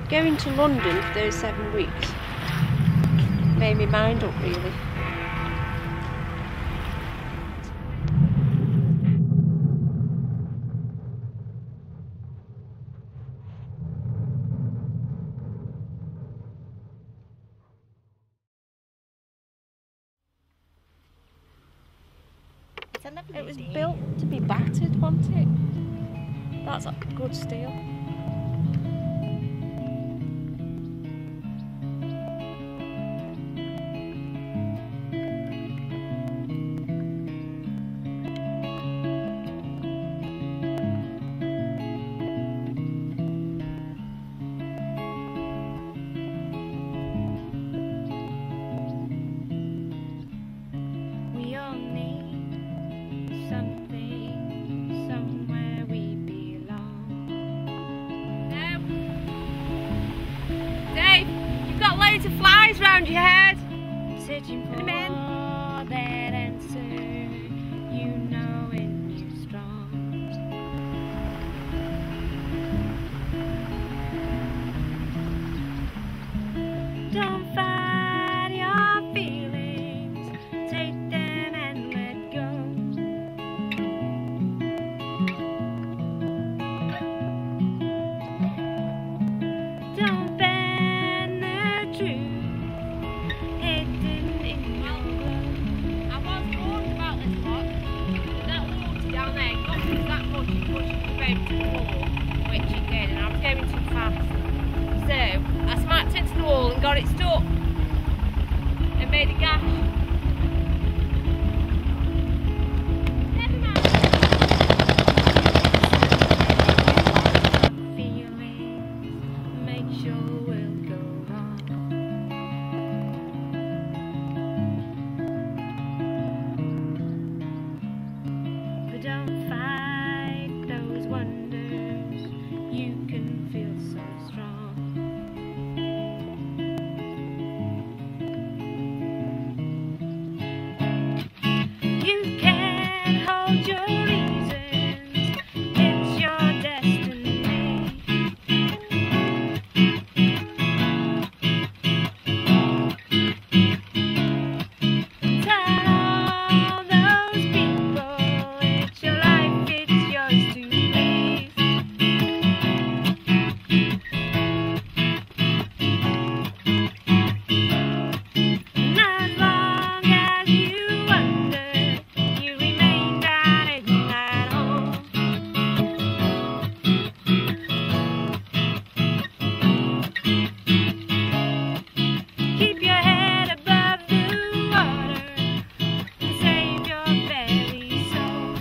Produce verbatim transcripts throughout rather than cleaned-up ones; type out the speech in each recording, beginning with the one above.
Going to London for those seven weeks made me mind up really. It was built to be battered, wasn't it? That's a good steel. Loads of flies round your head. Searching for that answer, you know when you're strong. Don't fight your feelings, take them and let go. Don't bend the truth. Which it did, and I was going too fast. So I smacked into the wall and got it stuck and made a gash. Never mind. Feelings make sure we'll go wrong. But don't fight those wonders, you can feel so strong. You can't hold your reasons, it's your destiny. Tell all those people it's your life, it's yours to live. And as long as you wonder, you remain down in that hole. Keep your head above the water and save your very soul.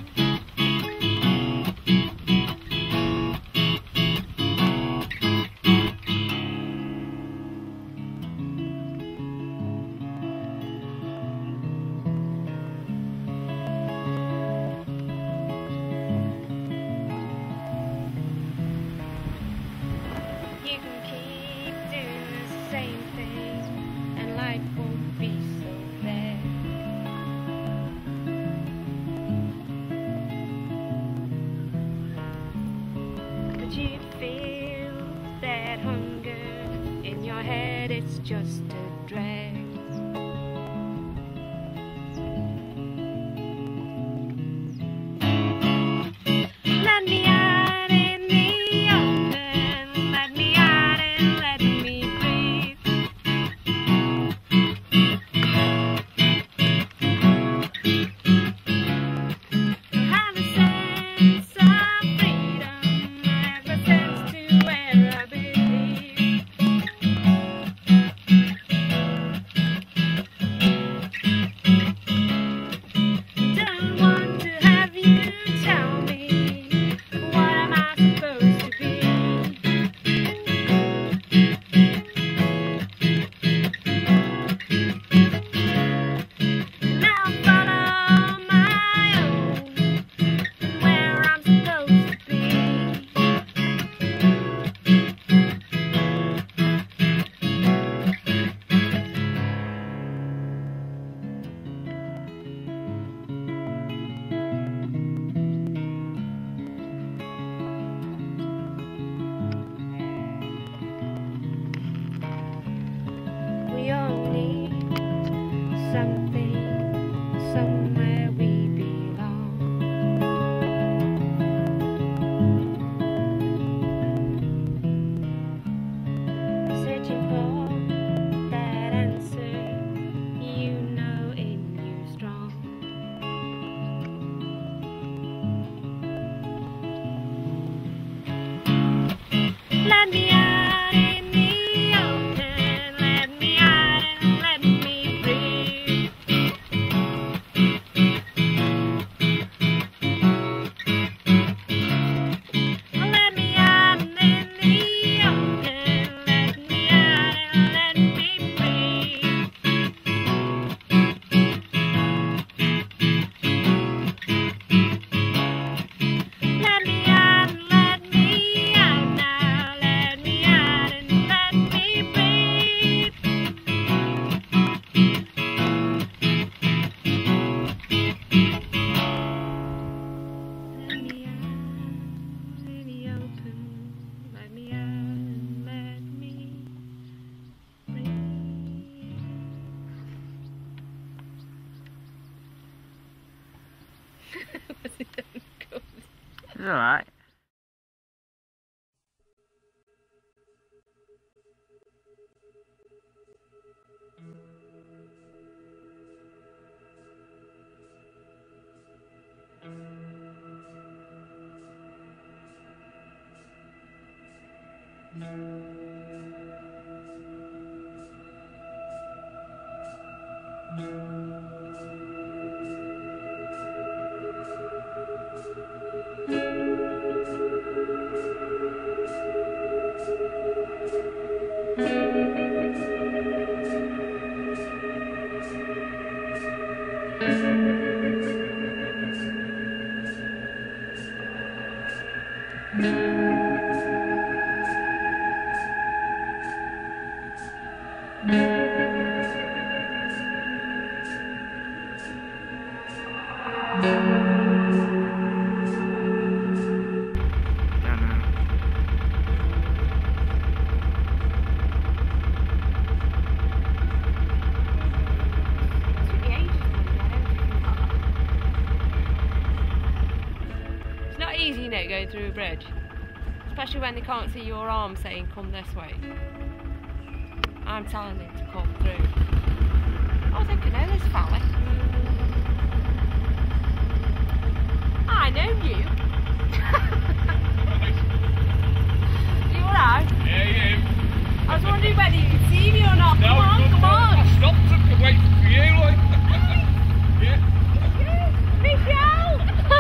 You can keep doing the same thing and life won't be so bad. But you feel that hunger in your head, it's just a drag. Let me out in the open, let me out and let me breathe. Have a sense of freedom, have a sense to where I believe. alright. It's not easy, you know, going through a bridge. Especially when they can't see your arm saying, come this way. I'm telling them to come through. I was thinking, oh, this fella. I know you. You alright? Yeah, yeah. I was wondering whether you could see me or not. No, Come on, no, come no, on. I stopped and waited for you, like. Yeah. Michelle!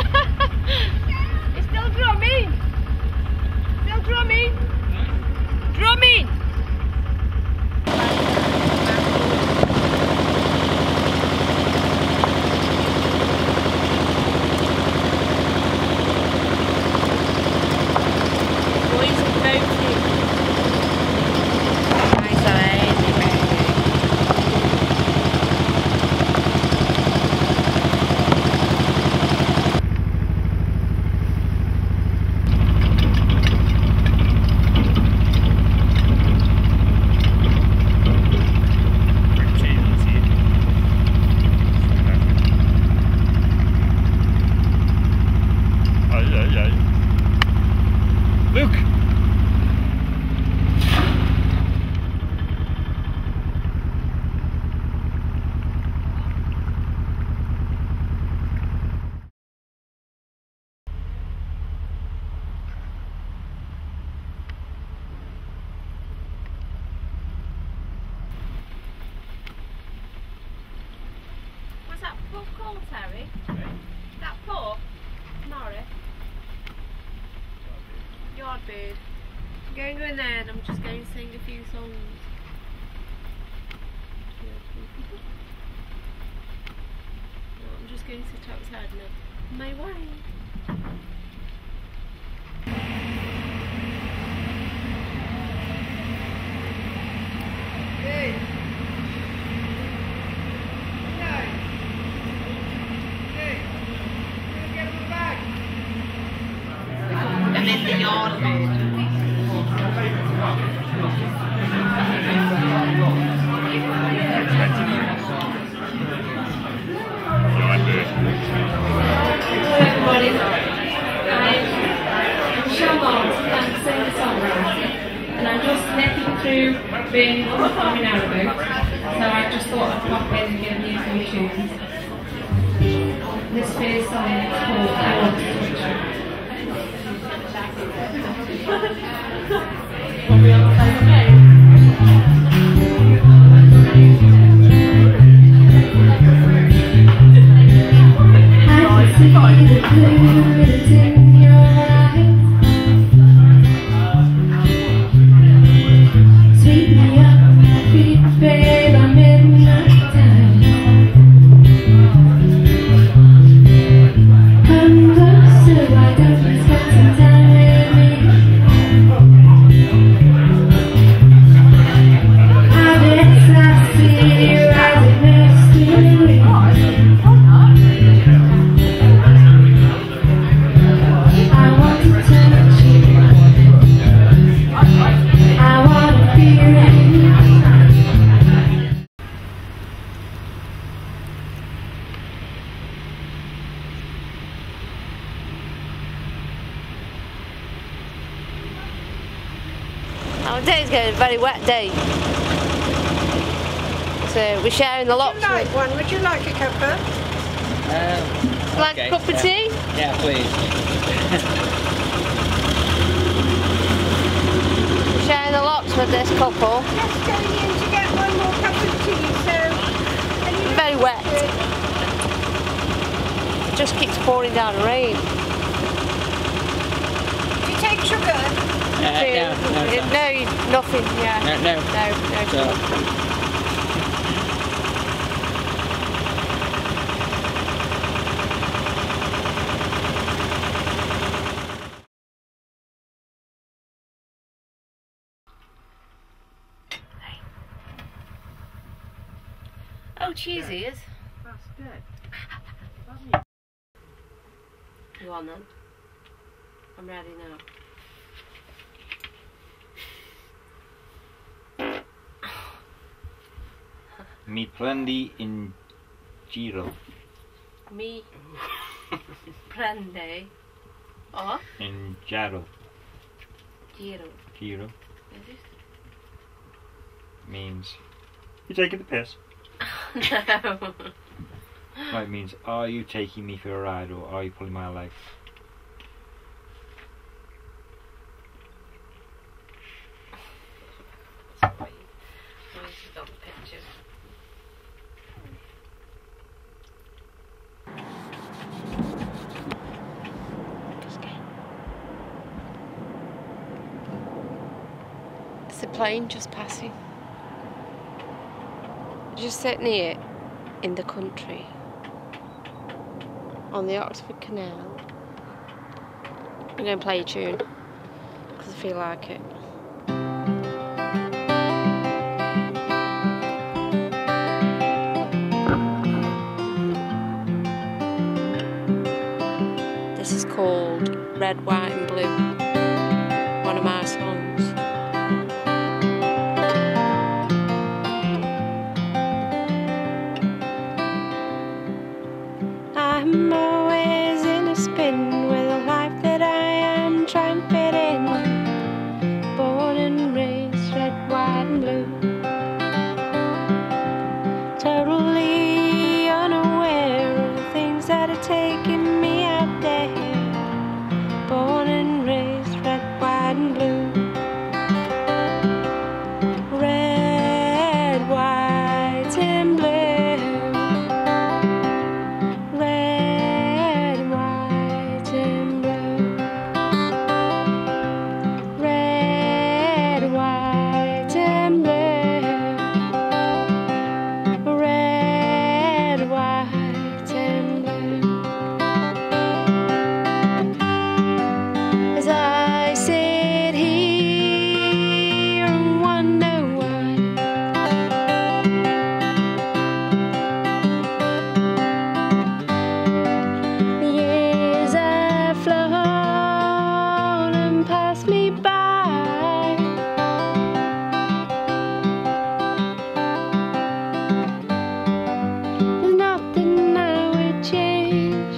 It's still drumming. Still drumming. Drumming. Boys are voting. Nice, Look! What's that pub called, Terry? That pub? Norris? Yardbird. I'm going to go in there and I'm just going to sing a few songs. No, I'm just going to sit outside and have my way. Good. And then the yard bird. Hello everybody, I'm Michelle Barnes, I'm a singer-songwriter, and I'm just netting through being on the farm in Arrowboot, so I just thought I'd pop in and give you a few tunes. This first song is called I Want to Touch You. What we all say today? Yeah. Well, today's going to be a very wet day. So we're sharing the lots. Would you like one? Would you like a cuppa? Um, Like okay, a cup of yeah. tea? Yeah, please. We're sharing the lots with this couple. Just going in to get one more cup of tea, so... can you Very look wet. at it? It just keeps pouring down rain. Do you take sugar? Uh, no, no, no, no. you- nothing, yeah. No, no. No, no. So, Oh, cheesy is. That's good. Go on then. I'm ready now. Mi prendi in giro. Mi prende o In giro. giro. Giro Is it? means you're taking the piss. No. No, it means are you taking me for a ride or are you pulling my leg? Got the picture. There's a plane just passing. Just sitting here in the country on the Oxford Canal. I'm going to play a tune because I feel like it. This is called Red, White and Blue, one of my songs. I'm always in a spin with a life that I am trying to fit in. Born and raised red, white and blue. Totally unaware of the things that are taking me out there. Born and raised red, white and blue. Red, white and blue. Red, white and blue. Red, white and blue. Red, white and blue. As I sit here and wonder why the years have flown and passed me by. There's nothing I would change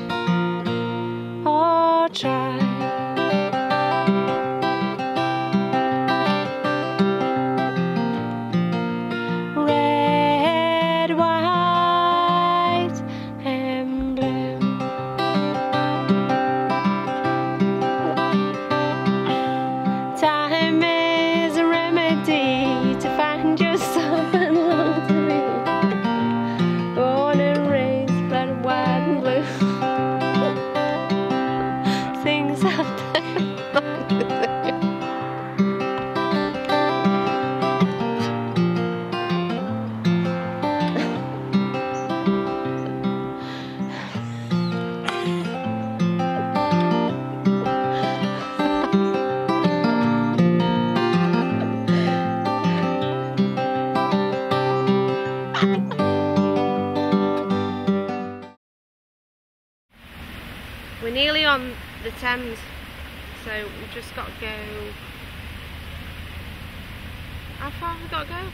or try. Red, white, and blue. Time is a remedy to find yourself alone to be. Born and raised, red, white, and blue. Things have We're nearly on the Thames, so we've just got to go. How far have we got to go?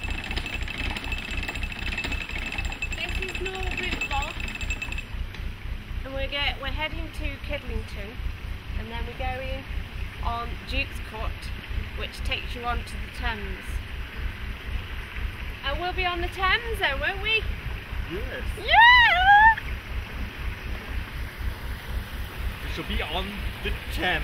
This is Norwood Lodge. get we're heading to Kidlington, and then we're going on Duke's Cut, which takes you on to the Thames. And we'll be on the Thames then, won't we? Yes. Yeah! We shall be on the Thames.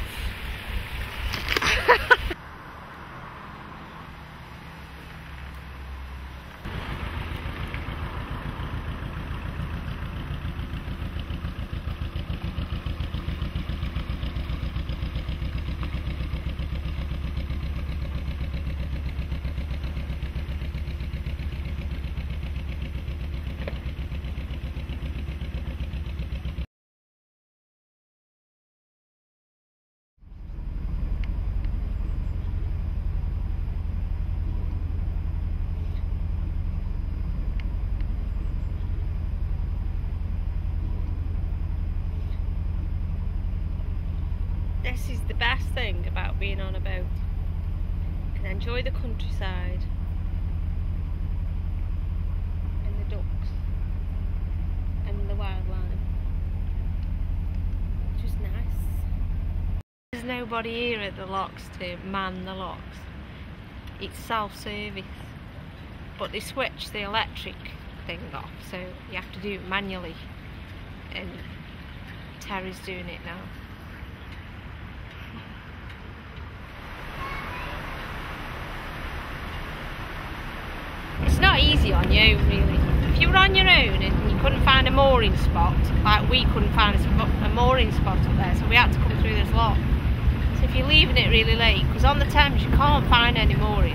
This is the best thing about being on a boat. You can enjoy the countryside and the ducks and the wildlife. Just nice. There's nobody here at the locks to man the locks. It's self-service, but they switch the electric thing off, so you have to do it manually, and Terry's doing it now. It's not easy on you, really. If you were on your own and you couldn't find a mooring spot, like we couldn't find a, spot, a mooring spot up there, so we had to come through this lock. So if you're leaving it really late, because on the Thames you can't find any mooring.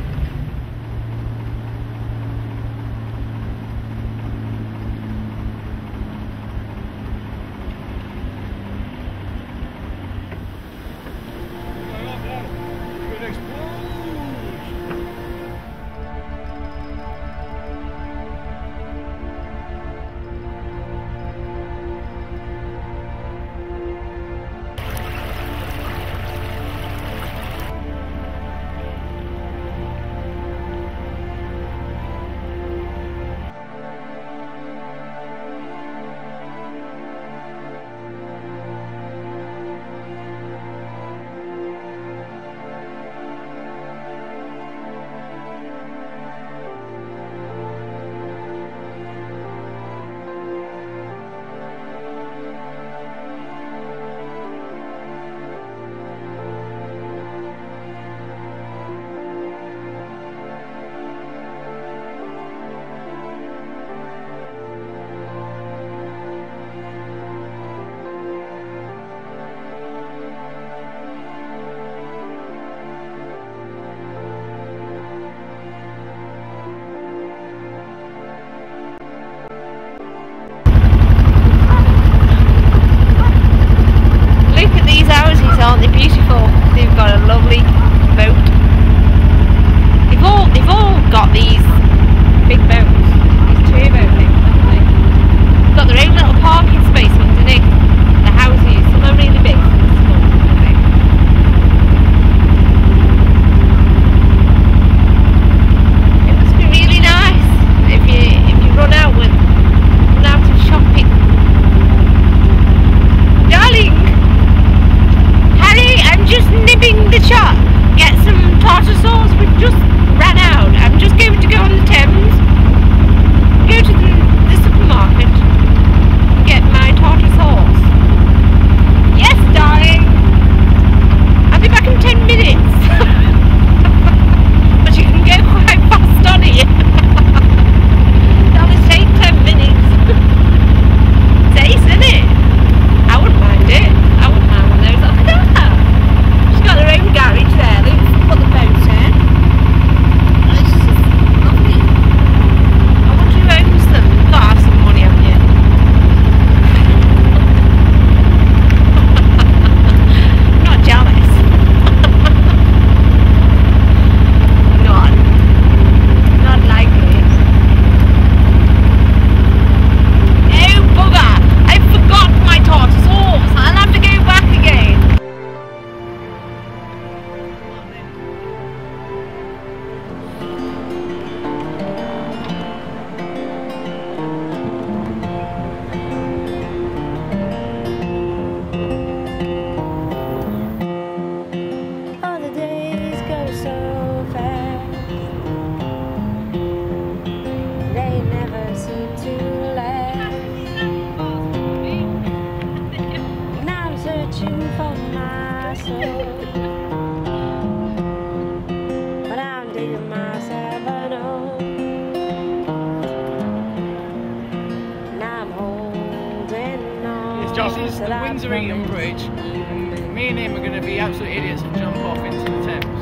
Josh, is the Windsor Eton Bridge. Me and him are going to be absolute idiots and jump off into the Thames.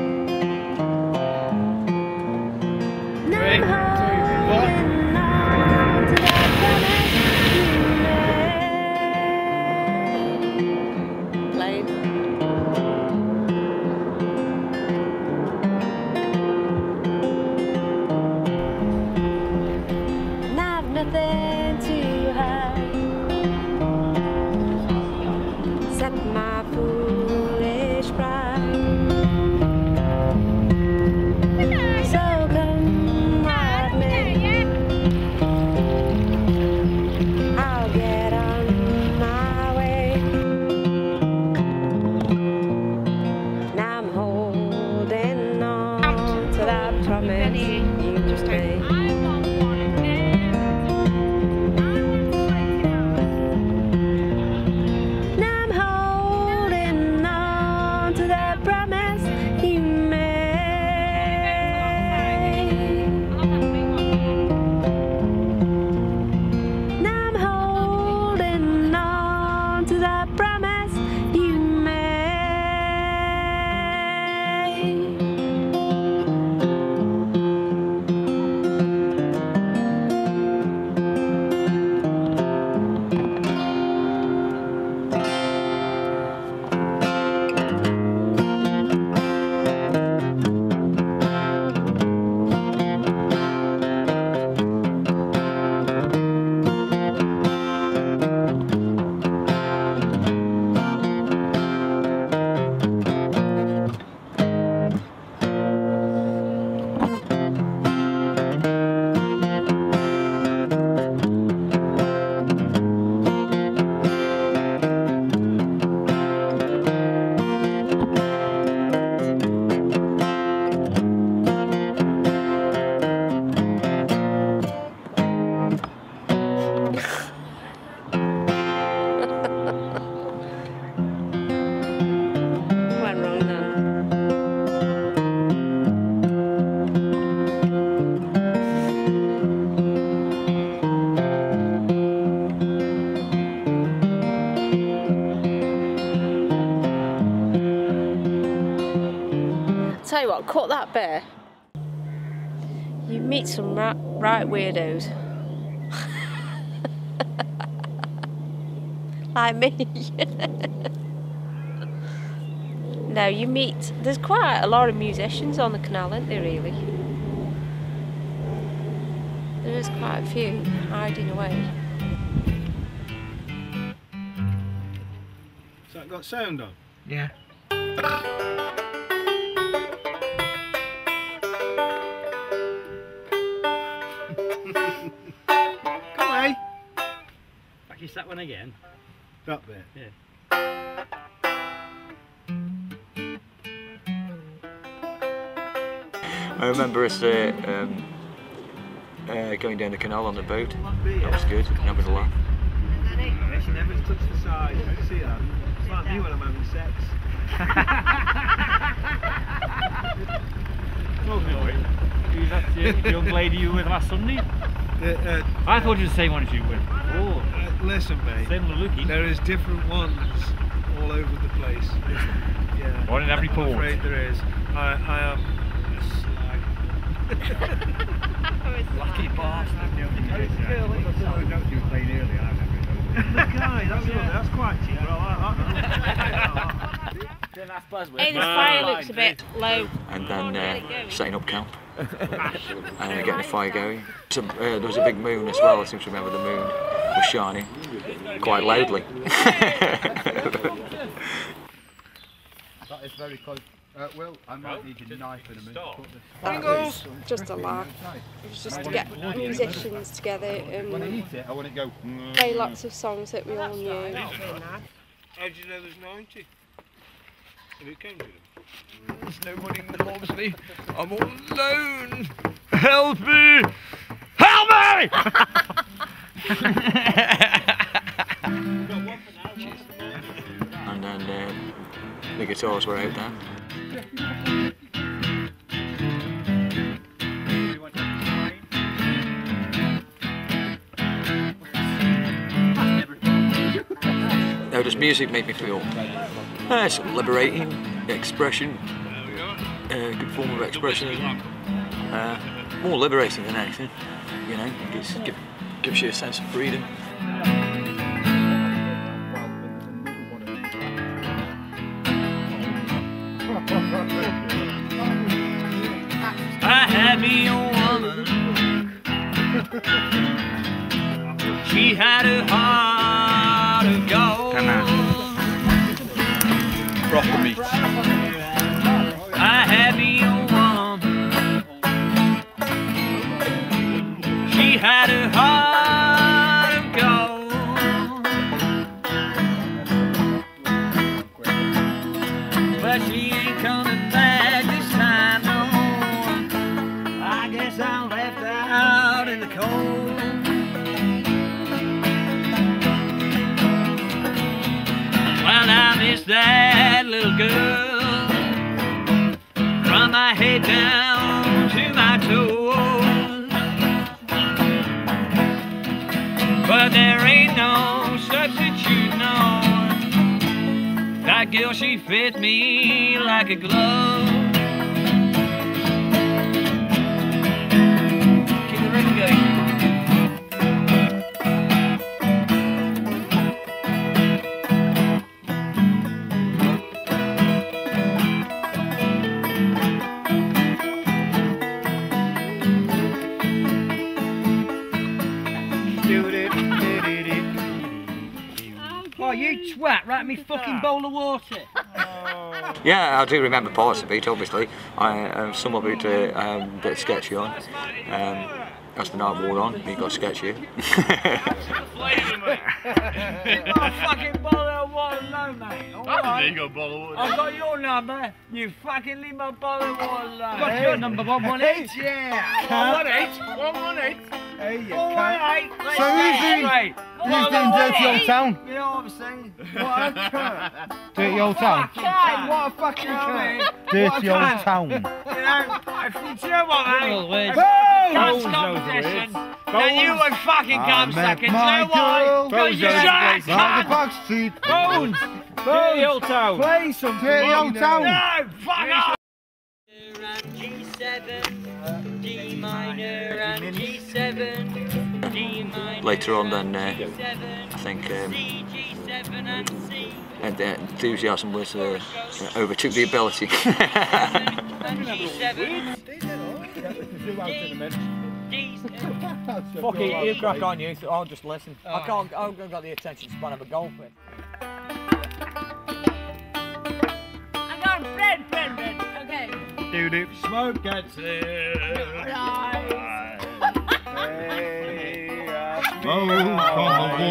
Three, two, one. Nothing to hide except my foolish pride. So come at me, I'll get on my way. Now I'm holding on to that promise you made. Tell you what, cut that bear. You meet some right, right weirdos. Like me. No, you meet, there's quite a lot of musicians on the canal, aren't there really? There is quite a few hiding away. Has that got sound on? Yeah. Come on. Practice that one again. That bit? Yeah. I remember us uh, um, uh, going down the canal on the boat. That was good, having a laugh. She never touched the side. You see that? It's like me when I'm having sex. Who's that uh, young lady you were with last Sunday? Uh, uh, I thought you were the same one as you were. Oh. Uh, listen, mate. Similar looking. There is different ones all over the place. Yeah. One in every port. I'm afraid there is. I, I am a slag. Lucky bastard. The guy, that's, that's quite cheap. I like that. Hey, the fire looks a bit low. And then uh, setting up camp and uh, getting the fire going. So, uh, there was a big moon as well. I seem to remember the moon was shining quite loudly. That is very close. Uh, Will, I might need your knife in a minute. That was just a laugh. It was just to get musicians together and When I eat it, I want it to go. play lots of songs that we all knew. How do you know there's ninety? Who came to them? There's nobody loves me. I'm all alone. Help me! Help me! And then uh, the guitars were out there. does music make me feel? Uh, it's liberating, expression, uh, good form of expression. Uh, more liberating than anything, you know. It give, gives you a sense of freedom. I had me a woman. She had a heart of gold. Proper meat. I had me a woman. She had a heart of gold. But she ain't coming back this time, no. I guess I'm left out in the cold. Well, I miss that little girl, from my head down to my toes. But there ain't no substitute, no. That girl, she fit me like a glove. Keep the rhythm going. Oh, you twat, right me fucking bowl of water. Yeah, I do remember parts of it, obviously. I, um, some of it uh, um, a bit sketchy on. Um, as the night wore on, it got sketchier. You've got a fucking bottle of water, no, mate. All right. You got a bottle of water. I've got your number. You fucking leave my bottle of water alone. What's your number? one one eight? Yeah. one one eight. one one eight. Hey, you one one eight. So who's in, who's in Dirty Old Town? You know what I'm saying? What a cunt. Dirty Old Town? Cunt. What a fucking cunt. Dirty Old Town. You know, if you know what, mate? If Hey! Dance competition, then you would fucking come second. You know why? Bones Because you're Round shut the back street. Bones! Dirty Old Town. Play some Dirty Old Town. No, fuck off! G seven, D minor and G seven, D minor. Later on, then uh, I think um, and the enthusiasm was uh, uh, overtook the ability. Fuck it, you crack on, you. I'll just listen. I can't. I haven't got the attention span of a goldfish. I'm going Fred, Fred, Fred. Okay. Doo doo. Smoke gets it. Smoke on the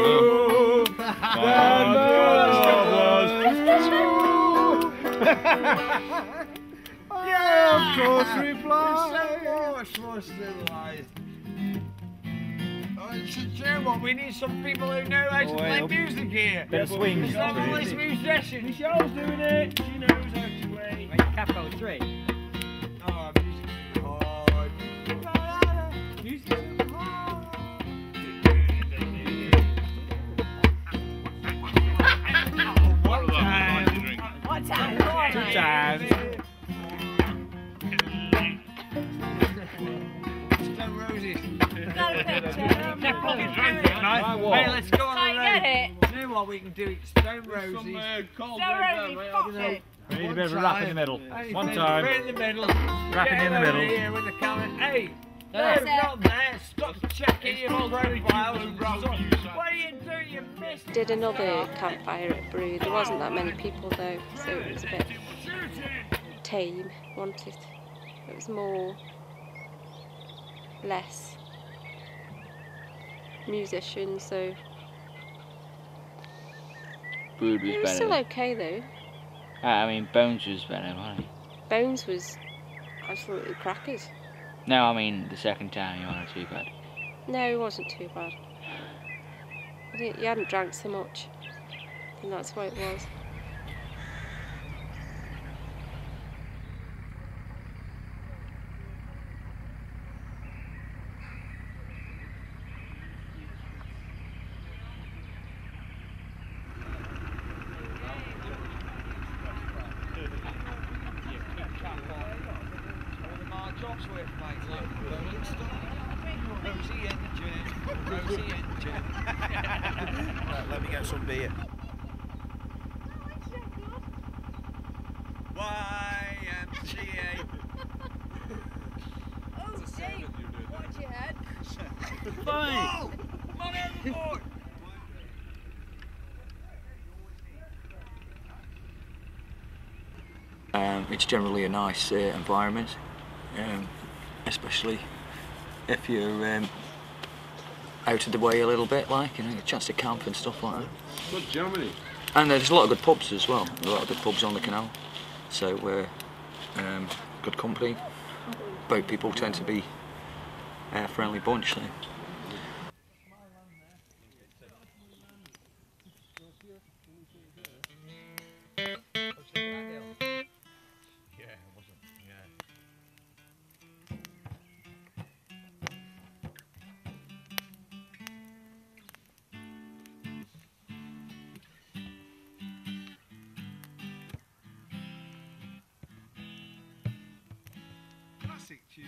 Yeah, of course we fly. So much more civilized. Oh, you know what? We need some people who know how to Oh, play well. music here. Bit of swing. Some of these musicians. Michelle's doing it. She knows how to play. Capo three. Oh, music's hard. Music's hard. One time. One time. Two times. Stone Roses. Hey, let's go on the road. Get it? You know what we can do? Stone Roses. Stone Roses, fuck it. We need a bit of a rap in the middle. Hey, One right time. in the middle. Rapping in the Get over middle. Here with the camera. Hey, no, That's it. not there. Stop checking your profiles. What are you doing? You missed it. Did another campfire at Brew. There wasn't that many people though, so it was a bit tame. Wanted it was more, less musicians, so Brood was it was still better. okay though. I mean, Bones was better, wasn't he? Bones was absolutely crackers. No, I mean, the second time you weren't too bad. No, it wasn't too bad. I think you hadn't drank so much, and that's why it was. Rosie engine. Right, let me get some beer. Y M C A. Oh, Dave, watch your head. Fine. Come on overboard. Um, it's generally a nice uh, environment, um, especially if you're um, out of the way a little bit, like, you know, a chance to camp and stuff like that. Good Germany. And there's a lot of good pubs as well, a lot of good pubs on the canal, so we're um, good company. Boat people tend to be a friendly bunch. So. Classic tune.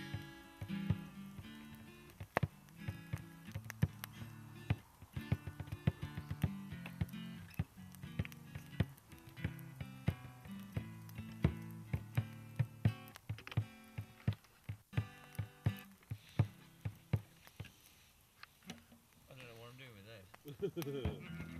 I don't know what I'm doing with this.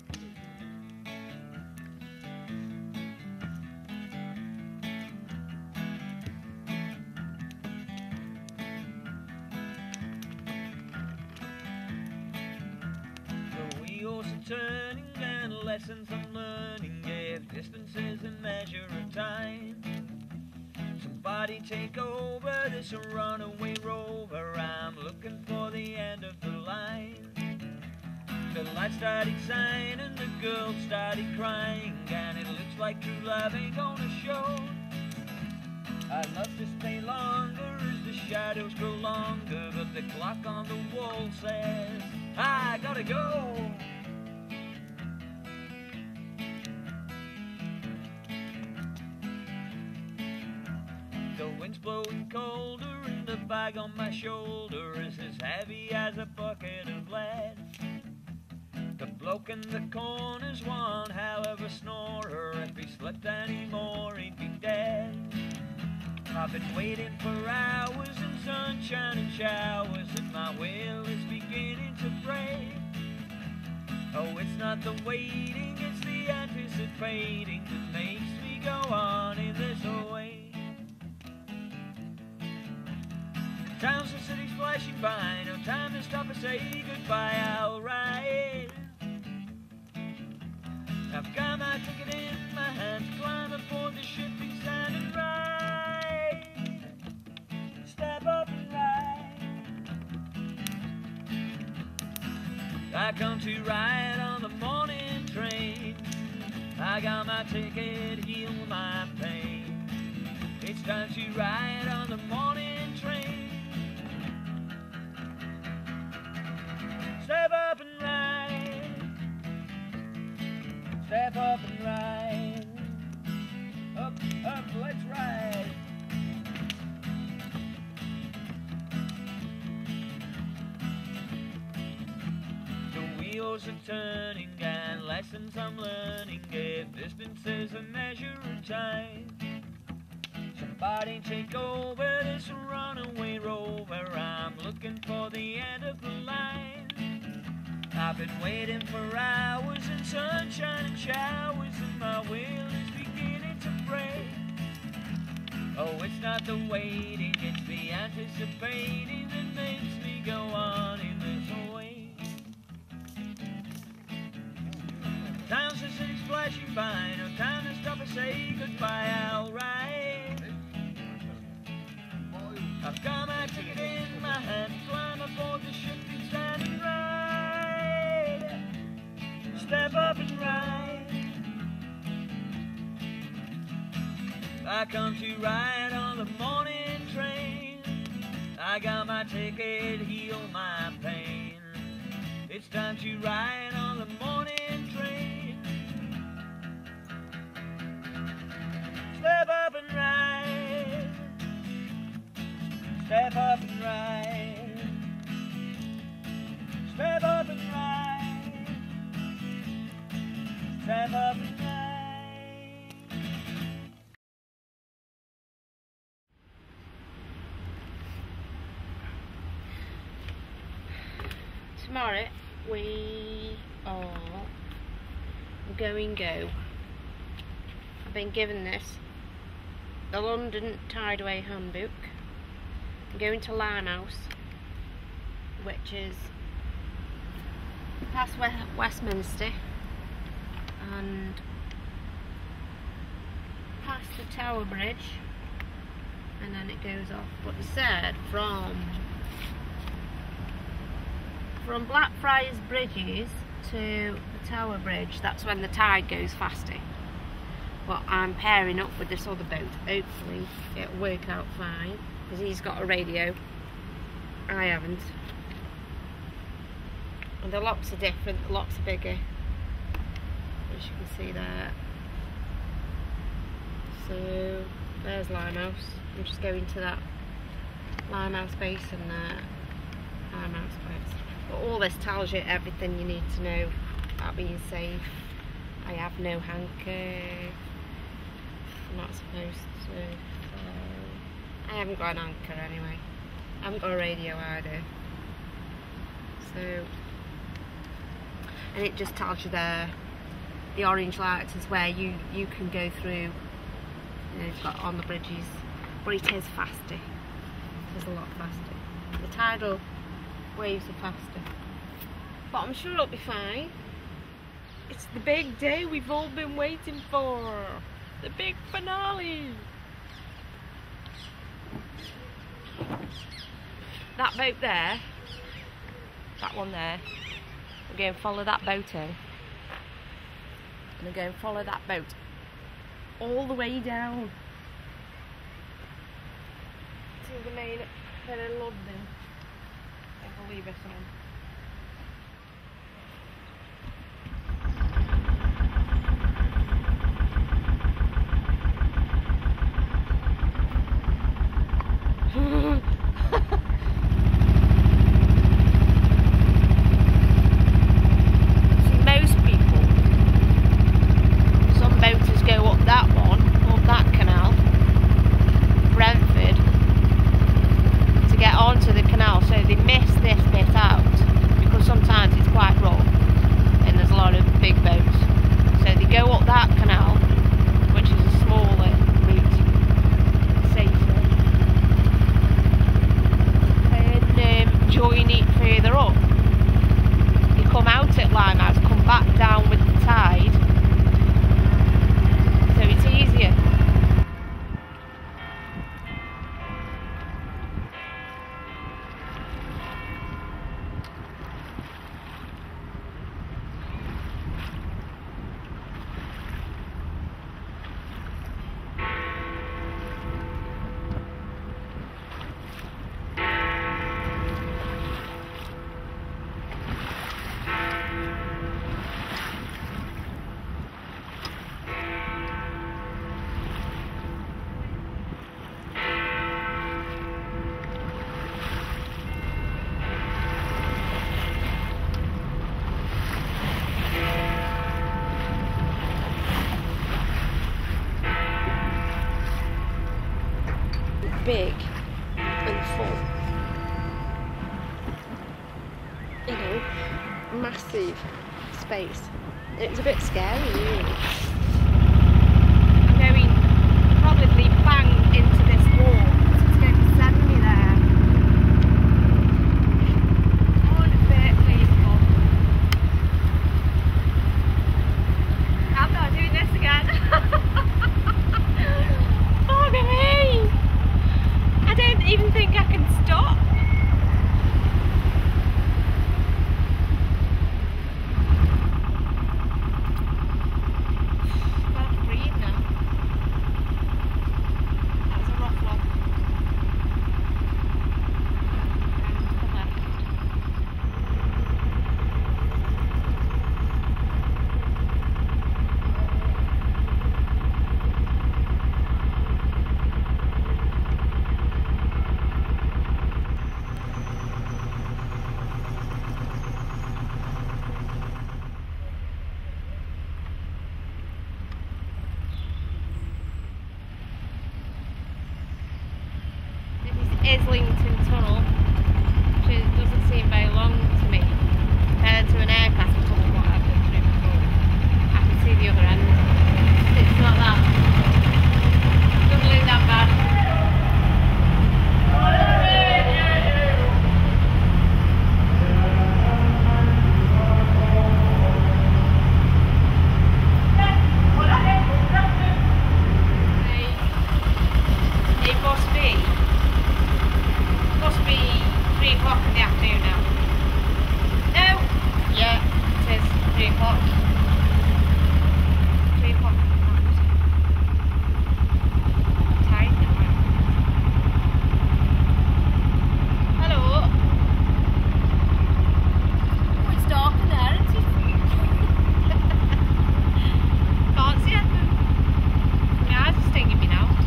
The wheels are turning and lessons I'm learning. If distance is a measure of time, somebody take over this runaway rover. I'm looking for the end of the line. The lights started shining and the girl started crying, and it looks like true love ain't gonna show. I'd love to stay longer as the shadows grow longer, but the clock on the wall says I gotta go. The wind's blowing colder and the bag on my shoulder is as heavy as a bucket of lead. The bloke in the corner's one hell of a snorer. If he slept anymore, he'd be dead. I've been waiting for hours in sunshine and showers, and my will is beginning to break. Oh, it's not the waiting, it's the anticipating that makes me go on in this way. Towns and cities flashing by, no time to stop and say goodbye. I'll ride. I've got my ticket in my hand, climb aboard the ship and stand and ride. Step up and ride. I come to ride on the morning train. I got my ticket, heal my pain. It's time to ride on the morning train. Step up and ride. Step up and ride. Up, up, let's ride. The wheels are turning and lessons I'm learning. If distance is a measure of time, somebody take over this runaway rover. I'm looking for the end of the line. I've been waiting for hours in sunshine and showers, and my will is beginning to break. Oh, it's not the waiting, it's the anticipating that makes me go on in this way. Towns and cities flashing by, no time to stop and say goodbye. I'll ride. I've got my ticket in my hand, climb aboard the ship and stand and ride. Step up and ride. I come to ride on the morning train. I got my ticket, heal my pain. It's time to ride on the morning train. Step up and ride. Step up and ride. Step up drive up at night. Tomorrow we are going go. I've been given this, the London Tideway handbook. I'm going to Limehouse, which is past Westminster and past the Tower Bridge, and then it goes off. But they said from from Blackfriars Bridges to the Tower Bridge, that's when the tide goes faster. But I'm pairing up with this other boat. Hopefully it'll work out fine, because he's got a radio, I haven't. And the locks are different, the locks are bigger, as you can see there. So there's Limehouse. I'm just going to that Limehouse basin there. Limehouse base. But all this tells you everything you need to know about being safe. I have no anchor. I'm not supposed to. So I haven't got an anchor anyway. I haven't got a radio either. So, and it just tells you there, the orange lights is where you, you can go through. You know, it's got on the bridges, but it is faster. It is a lot faster. The tidal waves are faster. But I'm sure it'll be fine. It's the big day we've all been waiting for. The big finale. That boat there, that one there, we're going to follow that boat in. And we're going to follow that boat all the way down to the main bit of London. I believe it's on. Big and full, you know, massive space. It was a bit scary, really. I'm going probably bang into this wall, so it's going to send me there. Oh, a bit peaceful. I'm not doing this again. Look at me! I don't even think I can stop. Islington Tunnel, which doesn't seem very long to me compared to an aircraft tunnel what I've been through before. I can see the other end. It's not that, doesn't look that bad. It must be, must be three o'clock in the afternoon now. No, yeah, it is three o'clock. Three o'clock. I'm tired now. Hello. Oh, it's dark in there, isn't it? Can't see anything. My eyes are stinging me now.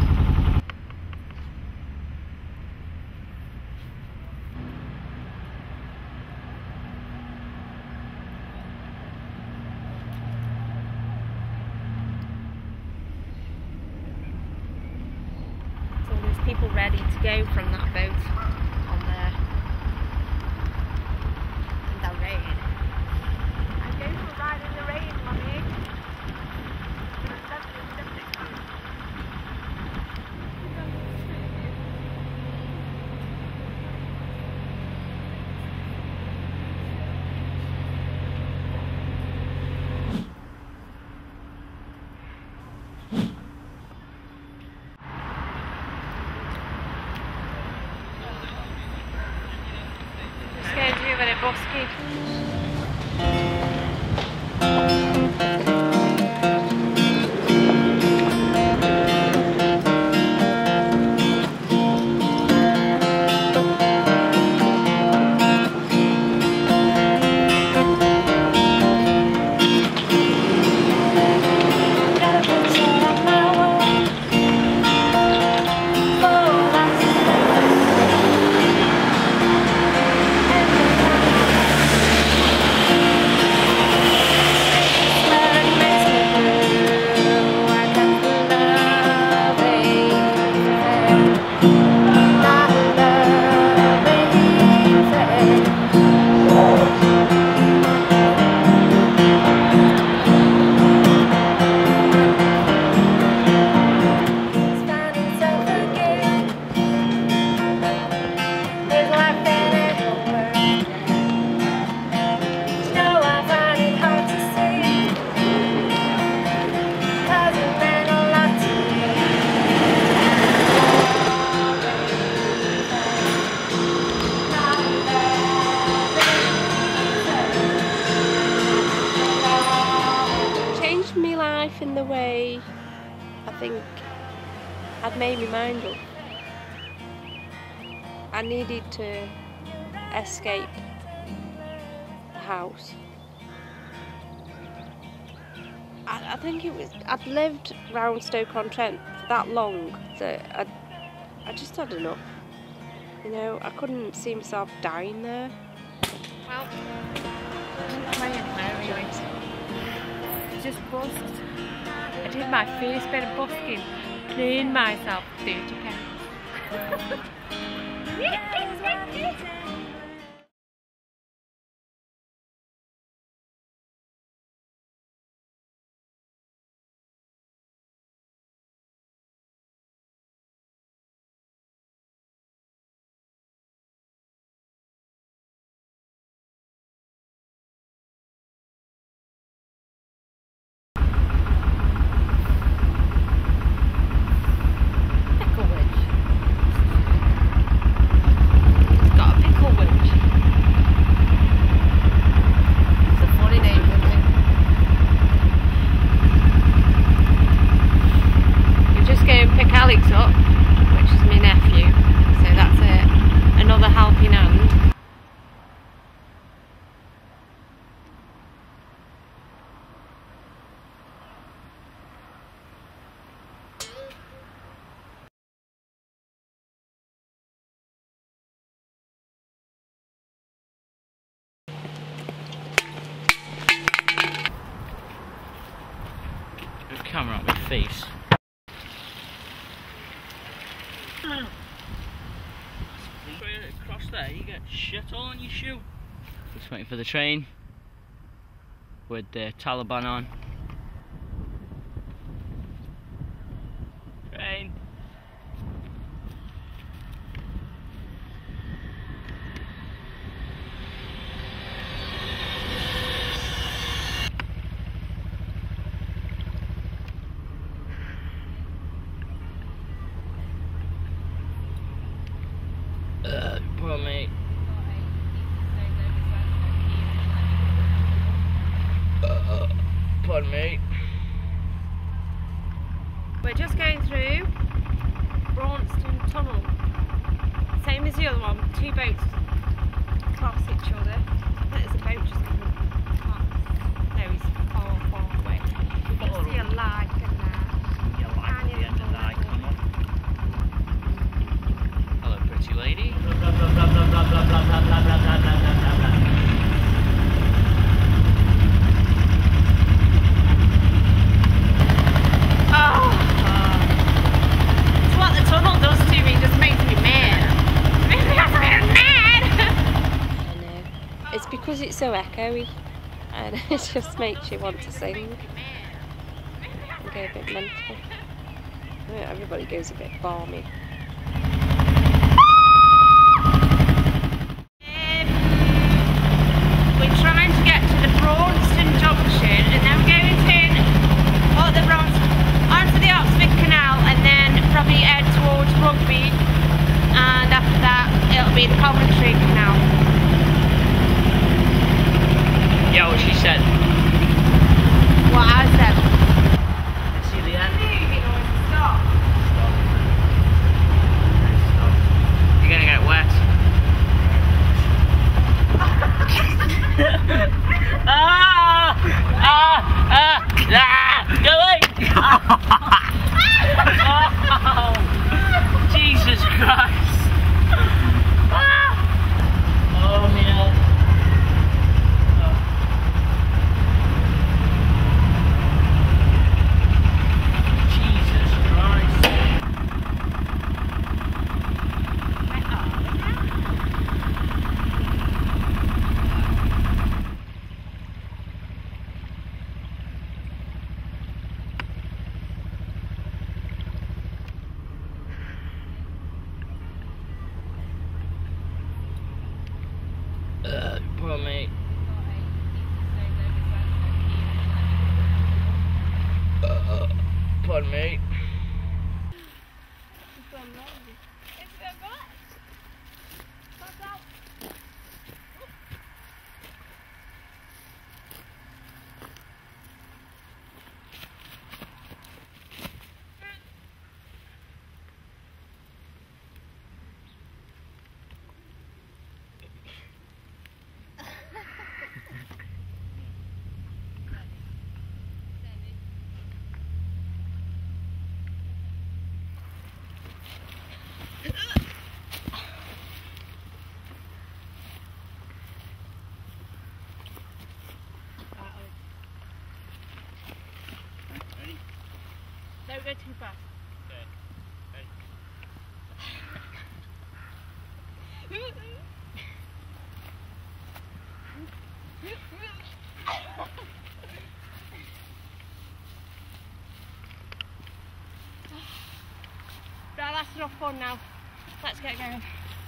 People ready to go from that boat on there in the rain. I'm going for a ride in the rain, Mummy. Bosky. In the way I think I'd made my mind up. I needed to escape the house. I, I think it was, I'd lived round Stoke-on-Trent for that long that I, I just had enough. You know, I couldn't see myself dying there. Well, play anywhere really. Just buzzed. I did my first bit of busking, playing myself thirty pounds. Camera at my face. get shit all on your shoe. Just waiting for the train with the Taliban on. Train. Uh, poor mate. Uh, pardon me. We're just going through Braunston Tunnel. Same as the other one, two boats cross each other. There's a boat just coming past. No, he's far, far away. You can see a light in there. You like the end of that, come on. Hello, pretty lady. Oh, it's what the tunnel does to me, just makes me mad. Makes me mad. I know. It's because it's so echoey and it just makes you want to sing and go a bit mental. Everybody goes a bit balmy. We're trying to get to the Braunston Junction and then we're going to turn all the Braunston onto the Oxford Canal and then probably head towards Rugby, and after that it'll be the Coventry Canal. Yeah, what she said. What I said. See the end? Stop. You're gonna get wet. ah! Ah! Ah! Ah! Go away! oh, Jesus Christ! Ah! Oh, man. Jesus Christ. Uh, poor mate. Uh, pardon me. Don't go too fast. Right, that's enough fun now. Let's get going.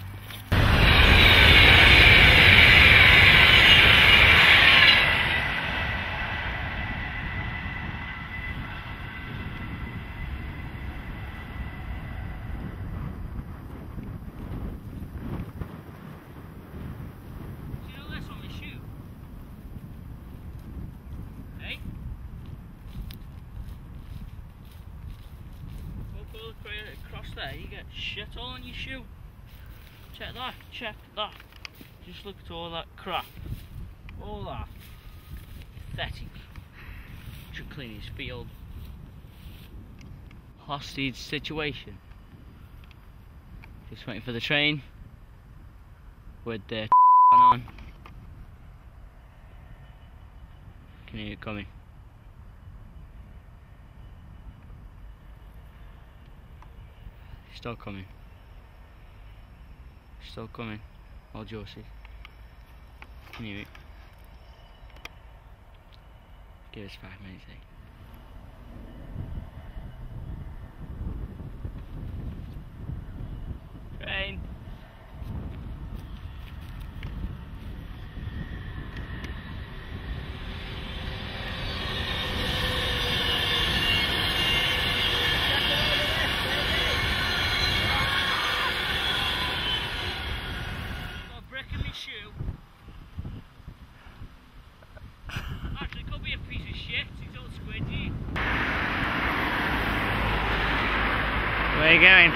Across there, you get shit all on your shoe. Check that, check that. Just look at all that crap. All that. Pathetic. Should clean his field. Hostage situation. Just waiting for the train with the on. Can you hear it coming? Still coming. Still coming. Or Josie. Can you hear it? Give us five minutes, eh? Train. Got a brick in my shoe. Actually, it could be a piece of shit. It's all squidgy. Where are you going?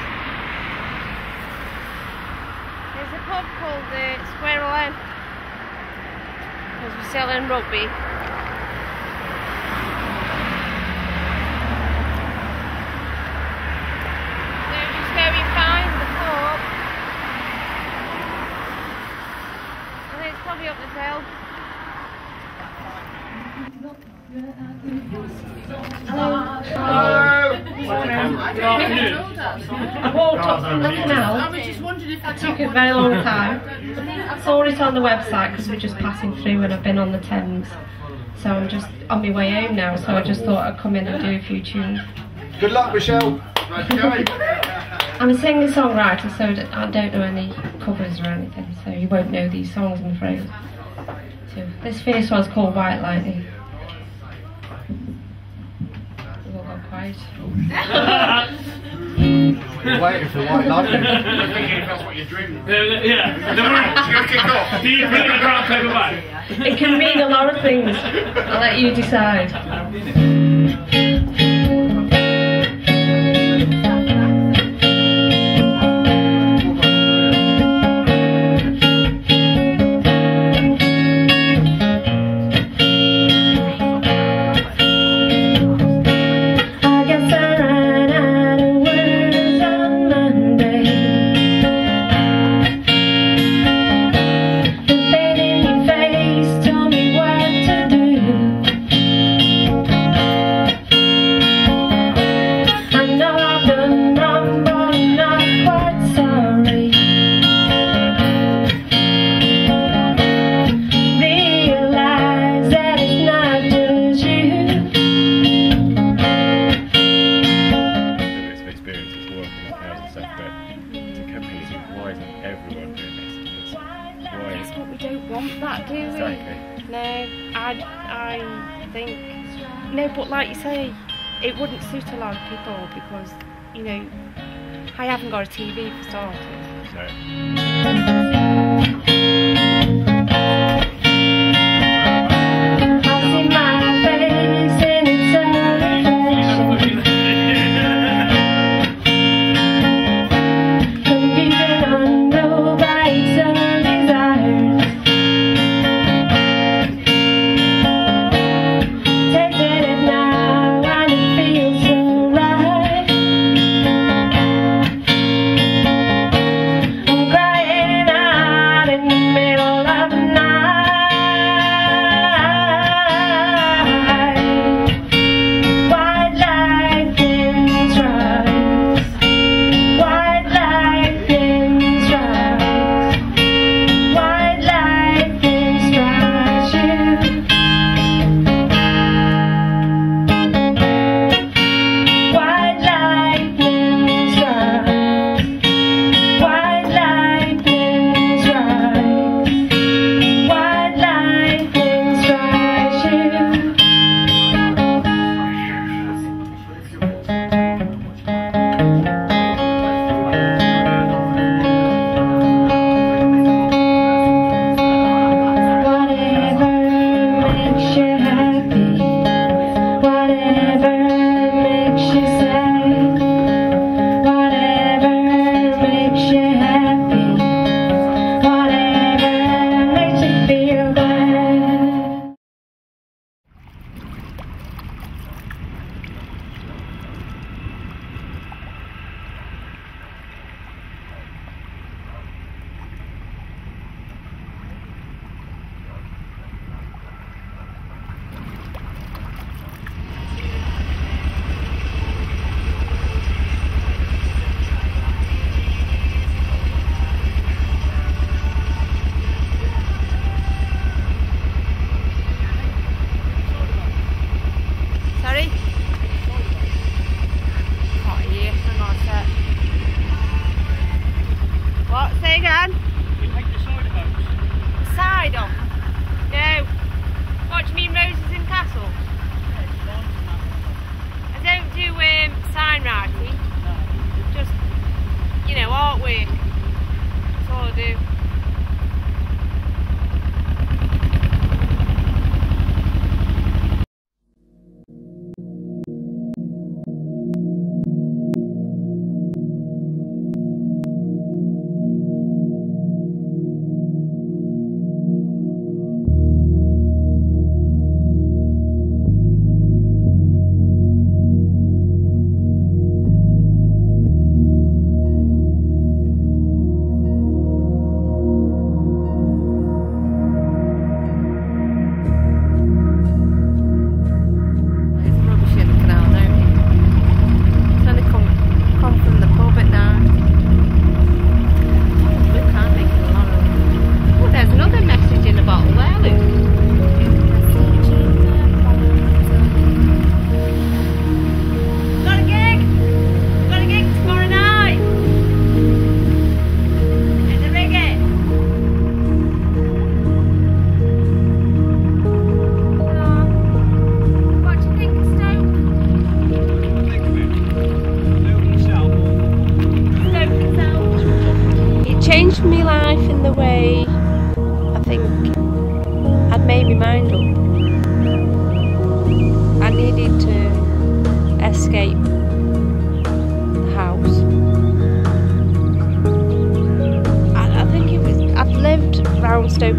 There's a pub called uh, Squirrel Inn, because we're selling rugby. So just go and find the pub. I think it's probably up the hill. I walked up from the canal. I was just wondering if I took a very long time. I saw it on the website because we're just passing through and I've been on the Thames. So I'm just on my way home now, so I just thought I'd come in and do a few tunes. Good luck, Michelle. I'm a singer-songwriter, so I don't know any covers or anything, so you won't know these songs, I'm afraid. So this first one's called White Lightning. We've all got quiet. We're waiting for White Lightning. I think that's what you're dreaming. Yeah. It's going to kick off. Do you put a brown paper bag? It can mean a lot of things. I'll let you decide. No, but like you say, it wouldn't suit a lot of people because, you know, I haven't got a T V for starters. No. Crying out in the middle.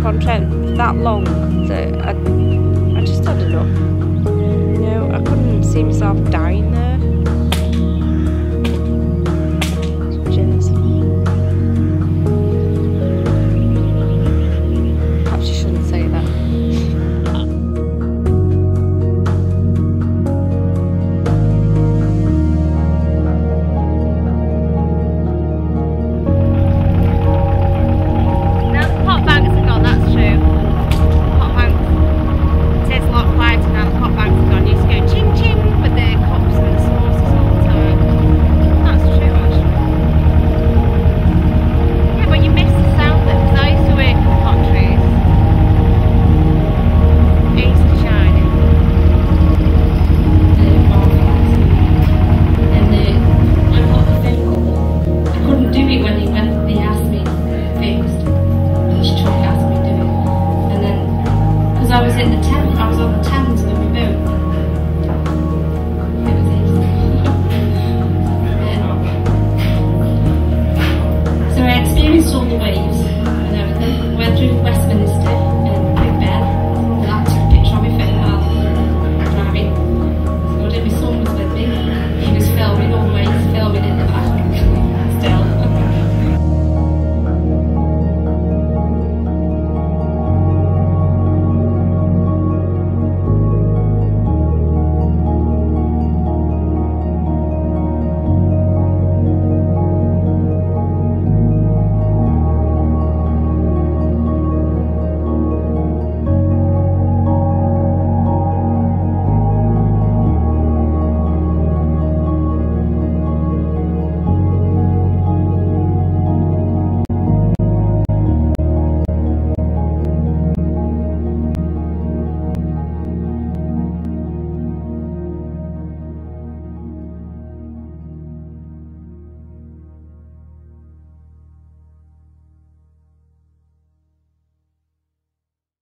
on Trent for that long that I, I just had enough. You know, I couldn't see myself dying